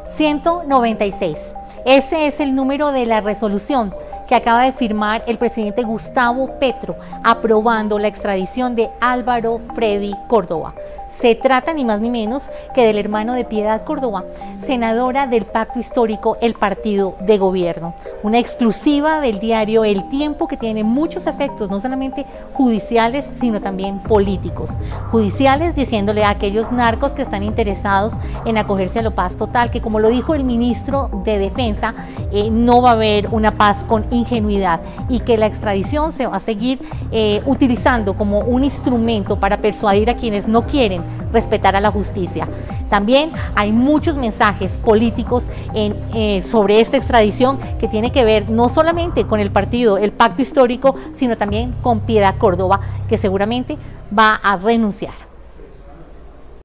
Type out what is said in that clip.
196. Ese es el número de la resolución que acaba de firmar el presidente Gustavo Petro, aprobando la extradición de Álvaro Freddy Córdoba. Se trata ni más ni menos que del hermano de Piedad Córdoba, senadora del Pacto Histórico, el partido de gobierno. Una exclusiva del diario El Tiempo que tiene muchos efectos, no solamente judiciales, sino también políticos. Judiciales diciéndole a aquellos narcos que están interesados en acogerse a la paz total, que como lo dijo el ministro de Defensa, no va a haber una paz con ingenuidad y que la extradición se va a seguir utilizando como un instrumento para persuadir a quienes no quieren respetar a la justicia. También hay muchos mensajes políticos sobre esta extradición que tiene que ver no solamente con el partido, el Pacto Histórico, sino también con Piedad Córdoba, que seguramente va a renunciar.